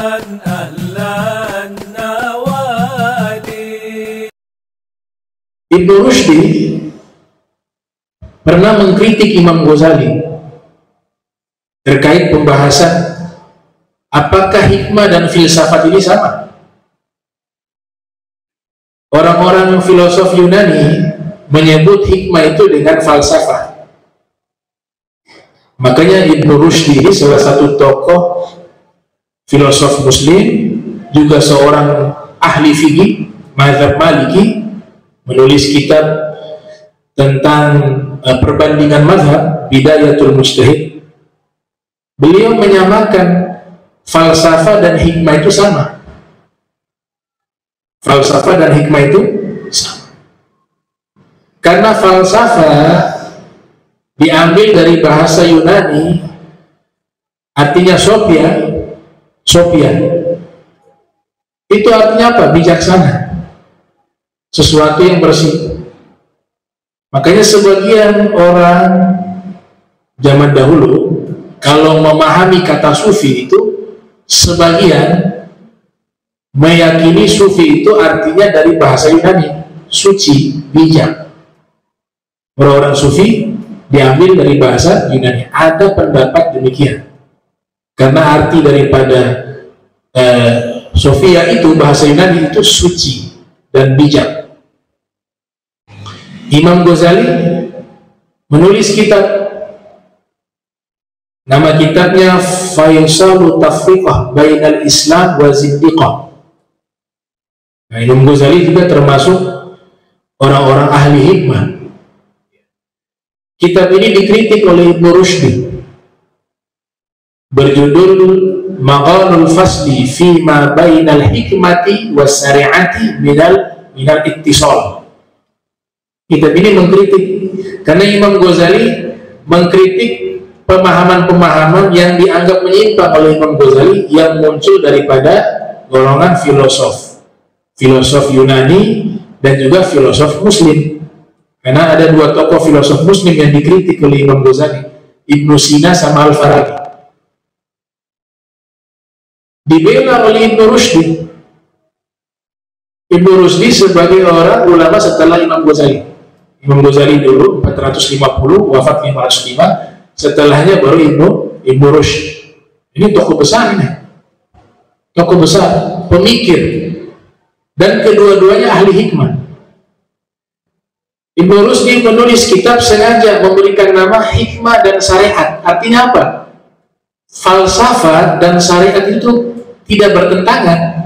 Ibnu Rushdi pernah mengkritik Imam Ghazali terkait pembahasan apakah hikmah dan filsafat ini sama. Orang-orang filosof Yunani menyebut hikmah itu dengan falsafah. Makanya Ibnu Rushdi ini salah satu tokoh filosof muslim, juga seorang ahli fikih mazhab Maliki, menulis kitab tentang perbandingan mazhab, Bidayatul Mujtahid. Beliau menyamakan falsafah dan hikmah itu sama. Falsafah dan hikmah itu sama. Karena falsafah diambil dari bahasa Yunani, artinya Sophia. Itu artinya apa? Bijaksana, sesuatu yang bersih. Makanya sebagian orang zaman dahulu kalau memahami kata sufi itu, sebagian meyakini sufi itu artinya dari bahasa Yunani, suci, bijak. Orang-orang sufi diambil dari bahasa Yunani. Ada pendapat demikian, karena arti daripada Sofia itu, bahasa Yunani itu suci dan bijak. Imam Ghazali menulis kitab, nama kitabnya Faisalu Tafriqah Bainal Islam wa Zindiqah. Nah, Imam Ghazali juga termasuk orang-orang ahli hikmah. Kitab ini dikritik oleh Ibnu Rushdi, berjudul Maqalul Fasli fi ma bainal hikmati was syari'ati minal ittisal. Kitab ini mengkritik, karena Imam Ghazali mengkritik pemahaman-pemahaman yang dianggap menyimpang oleh Imam Ghazali yang muncul daripada golongan filosof Yunani dan juga filosof Muslim. Karena ada dua tokoh filosof Muslim yang dikritik oleh Imam Ghazali, Ibnu Sina sama Al-Farabi. Dibela oleh Ibnu Rushdi. Ibnu Rushdi sebagai orang ulama setelah Imam Ghazali. Imam Ghazali dulu 450, wafat 505. Setelahnya baru Ibnu Rushd. Ini tokoh besar ini. Tokoh besar, pemikir. Dan kedua-duanya ahli hikmah. Ibnu Rushdi menulis kitab sengaja memberikan nama hikmah dan syariat. Artinya apa? Falsafah dan syariat itu tidak bertentangan.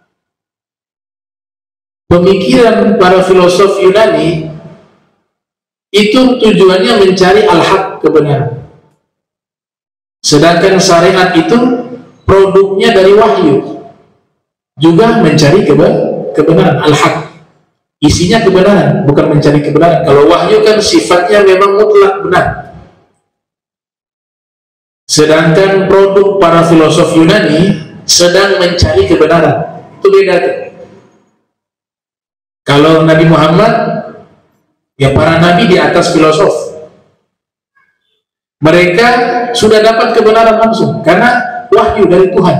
Pemikiran para filosof Yunani itu tujuannya mencari al-haq, kebenaran. Sedangkan syariat itu produknya dari wahyu, juga mencari kebenaran, al-haq. Isinya kebenaran, bukan mencari kebenaran. Kalau wahyu kan sifatnya memang mutlak benar. Sedangkan produk para filosof Yunani sedang mencari kebenaran. Itu beda tuh. Kalau Nabi Muhammad, ya para nabi di atas filosof. Mereka sudah dapat kebenaran langsung karena wahyu dari Tuhan.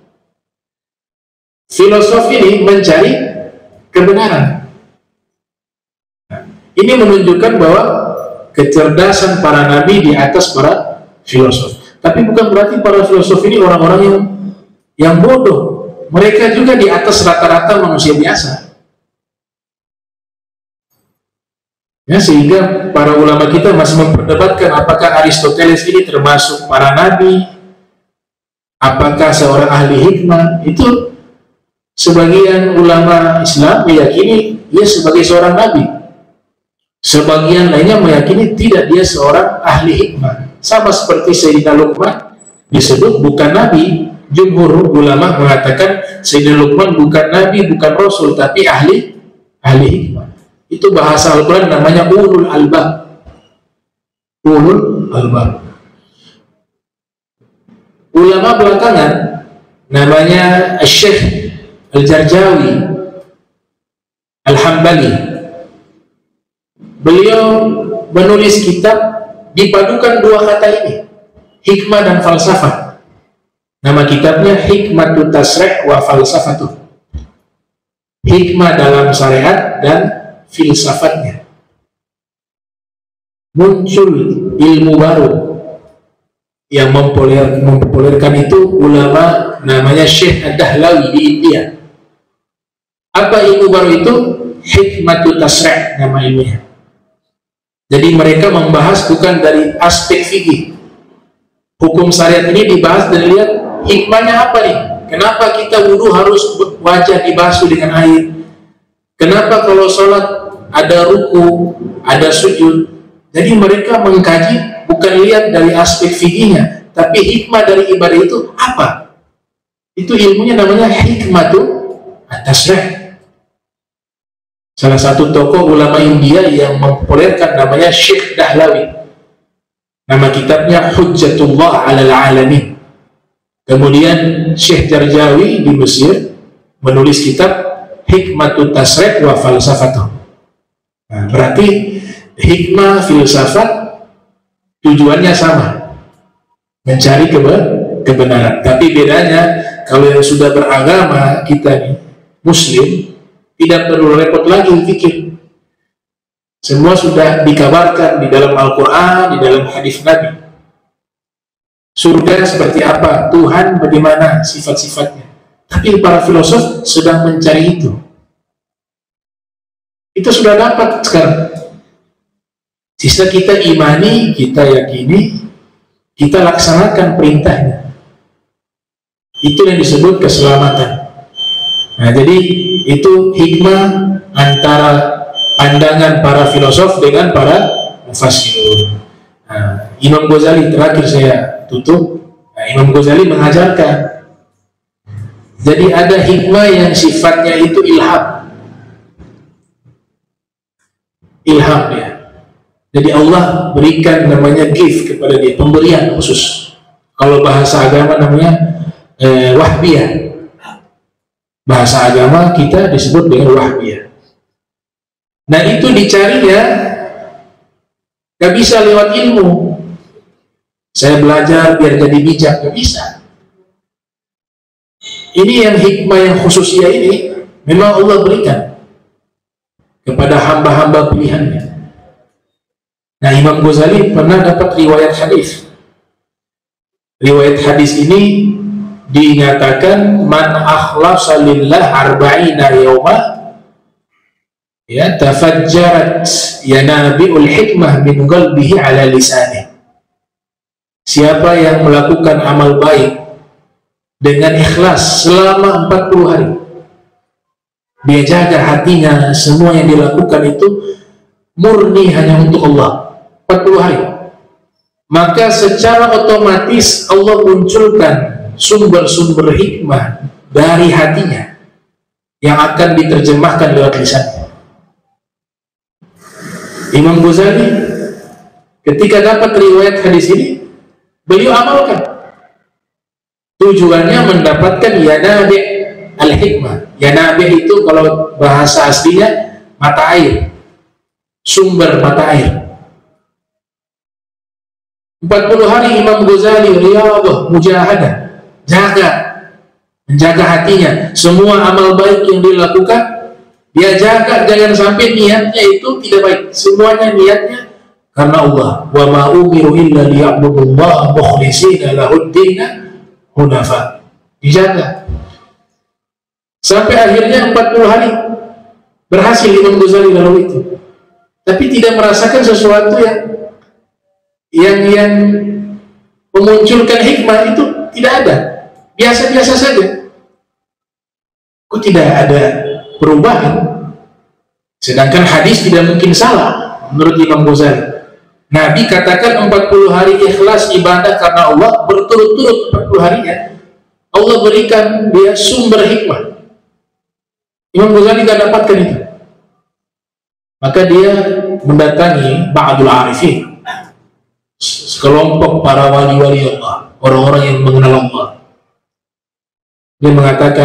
Filosof ini mencari kebenaran. Nah, ini menunjukkan bahwa kecerdasan para nabi di atas para filosof. Tapi bukan berarti para filosof ini orang-orang yang bodoh. Mereka juga di atas rata-rata manusia biasa. Ya, sehingga para ulama kita masih memperdebatkan apakah Aristoteles ini termasuk para nabi, apakah seorang ahli hikmah. Itu sebagian ulama Islam meyakini dia sebagai seorang nabi. Sebagian lainnya meyakini tidak, dia seorang ahli hikmah. Sama seperti Sayyidina Luqman disebut bukan nabi. Jumhur ulama mengatakan Sayyidina Luqman bukan nabi, bukan rasul, tapi ahli hikmah. Itu bahasa Al-Quran namanya ulul albab. Ulul albab. Ulama belakangan namanya Syekh Al-Jarjawi Al-Hambali. Beliau menulis kitab dipadukan dua kata ini, hikmah dan falsafah. Nama kitabnya Hikmatut Tasrih wa Falsafatuh. Hikmah dalam syariat dan filsafatnya. Muncul ilmu baru yang mempopulerkan itu ulama namanya Syekh Ad-Dahlawi di India. Apa ilmu baru itu? Hikmatut Tasrih nama ilmunya. Jadi mereka membahas bukan dari aspek fikih. Hukum syariat ini dibahas dan lihat hikmahnya apa nih? Kenapa kita wudu harus wajah dibasuh dengan air? Kenapa kalau sholat ada ruku, ada sujud? Jadi mereka mengkaji bukan lihat dari aspek fikihnya, tapi hikmah dari ibadah itu apa? Itu ilmunya namanya Hikmatut Tasrih. Salah satu tokoh ulama India yang mempopulerkan namanya Syekh Dahlawi. Nama kitabnya Hujjatullah 'alal 'alamin. Kemudian Syekh Jarjawi di Mesir menulis kitab Hikmatut Tasrih wa Falsafatuh. Nah, berarti hikmah, filsafat tujuannya sama, mencari kebenaran. Tapi bedanya kalau yang sudah beragama kita nih, Muslim, tidak perlu repot lagi pikir. Semua sudah dikabarkan di dalam Al-Quran, di dalam hadis Nabi. Surga seperti apa, Tuhan bagaimana sifat-sifatnya. Tapi para filosof sedang mencari itu. Itu sudah dapat sekarang. Sisa kita imani, kita yakini, kita laksanakan perintahnya. Itu yang disebut keselamatan. Nah, jadi itu hikmah antara pandangan para filosof dengan para mufassirun. Nah, Imam Ghazali terakhir saya tutup. Nah, Imam Ghazali mengajarkan, jadi ada hikmah yang sifatnya itu ilham. Ilham ya. Jadi Allah berikan namanya gift kepada dia, pemberian khusus. Kalau bahasa agama namanya wahbiyah. Bahasa agama kita disebut dengan wahbiyah. Nah itu dicarinya gak bisa lewat ilmu. Saya belajar biar jadi bijak, gak bisa. Ini yang hikmah yang khususnya ini memang Allah berikan kepada hamba-hamba pilihannya. Nah, Imam Ghazali pernah dapat riwayat hadis. Riwayat hadis ini dinyatakan man akhlasa lillah arba'ina yawma ya tafajjarat yanabi'ul hikmah min qalbihi ala lisanih. Siapa yang melakukan amal baik dengan ikhlas selama 40 hari, dia jaga hatinya, semua yang dilakukan itu murni hanya untuk Allah 40 hari, maka secara otomatis Allah munculkan sumber-sumber hikmah dari hatinya yang akan diterjemahkan lewat lisannya. Imam Ghazali ketika dapat riwayat hadis ini, beliau amalkan. Tujuannya mendapatkan yanabi' al-hikmah. Yanabi' itu kalau bahasa aslinya mata air, sumber mata air. 40 hari Imam Ghazali riyadhah, mujahadah, menjaga hatinya. Semua amal baik yang dilakukan dia jaga, jangan sampai niatnya itu tidak baik. Semuanya niatnya karena Allah. Wa ma umiru illa liya'budullaha mukhlishina lahud-din hunafa. Dijaga sampai akhirnya 40 hari berhasil Imam Ghazali lalu itu. Tapi tidak merasakan sesuatu yang memunculkan hikmah itu tidak ada, biasa-biasa saja. Kok tidak ada perubahan? Sedangkan hadis tidak mungkin salah menurut Imam Ghazali. Nabi katakan 40 hari ikhlas ibadah karena Allah, berturut-turut 40 harinya Allah berikan dia sumber hikmah. Imam Ghazali tidak dapatkan itu, maka dia mendatangi ba'dul arifin, sekelompok para wali-wali Allah, orang-orang yang mengenal Allah. Dia mengatakan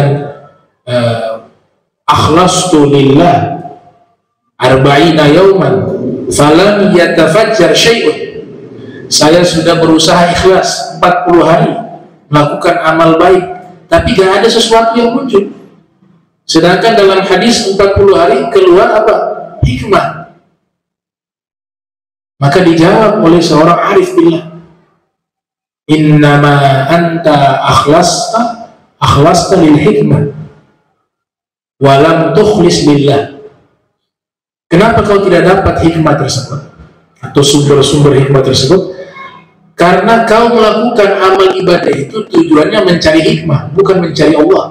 akhlastu lillah arba'ina yawman falam yatafajjar syai'un. Saya sudah berusaha ikhlas 40 hari, melakukan amal baik, tapi gak ada sesuatu yang muncul. Sedangkan dalam hadis 40 hari keluar apa? Hikmah. Maka dijawab oleh seorang arif billah, innama anta akhlasta lil hikmah walam tukhlis lillah. Kenapa kau tidak dapat hikmah tersebut atau sumber-sumber hikmah tersebut? Karena kau melakukan amal ibadah itu tujuannya mencari hikmah, bukan mencari Allah.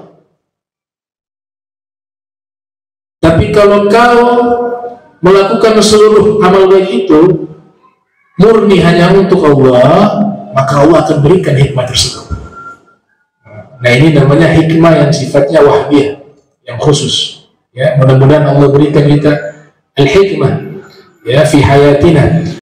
Tapi kalau kau melakukan seluruh amal baik itu murni hanya untuk Allah, maka Allah akan berikan hikmah tersebut. Nah, ini namanya hikmah yang sifatnya wahbiyah, yang khusus. Ya, mudah-mudahan Allah berikan kita al-hikmah ya fi hayatina.